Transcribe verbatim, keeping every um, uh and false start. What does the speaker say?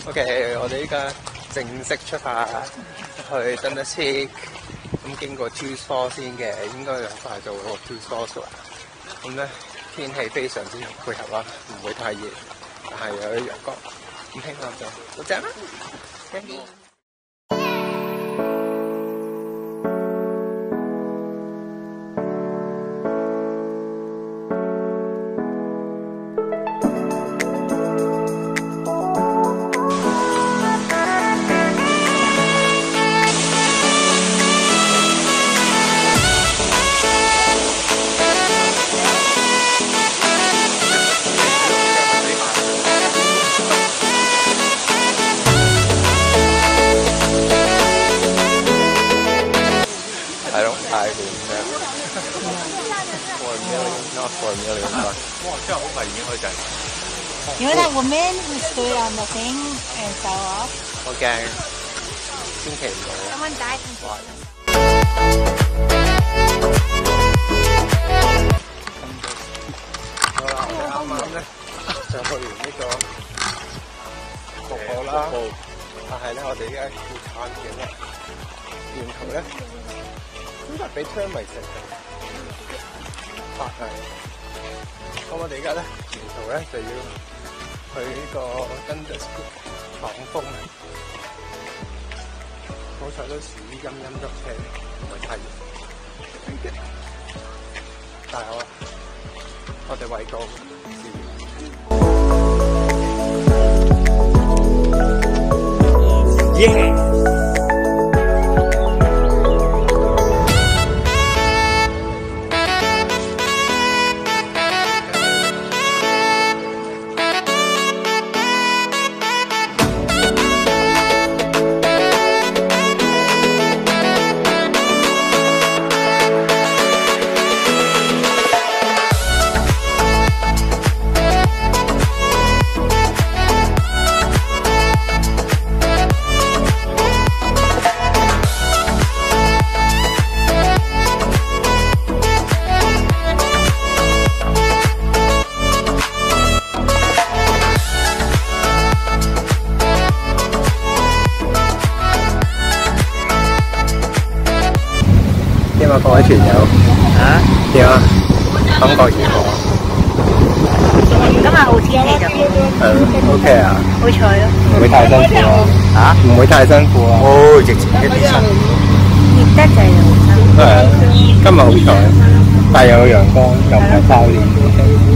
OK， 我哋依家正式出發去 Dundas。咁經過 Tews 先嘅，應該好快就會到 Tews 啦。咁咧天氣非常之配合啦，唔會太熱，但係有啲陽光，咁聽落就好正啦。I don't buy them. For a million, not for a million bucks. 哇，真係好快已經可以賺。 You know that woman who stood on the thing and fell off? 好驚，千祈唔好。 Someone died from falling. 好啦，我哋啱啱咧就去完呢個瀑布啦，但係咧我哋而家要撐嘅咧，沿途咧。應該係俾槍迷食嘅，但係咁我哋而家咧沿途咧就要去呢個 Dundas 擋風，好彩都屬於陰陰濕車，唔係太熱。但係我我哋為個耶！點啊，各位團友嚇點啊？感覺如何？ 今日好天氣就係 OK 啊， 好彩咯， 唔會太辛苦啊嚇，唔會太辛苦啊。哦，直情一啲辛苦。 熱得滯就好辛苦。 係，今日好彩，但係有陽光，又唔係拋臉。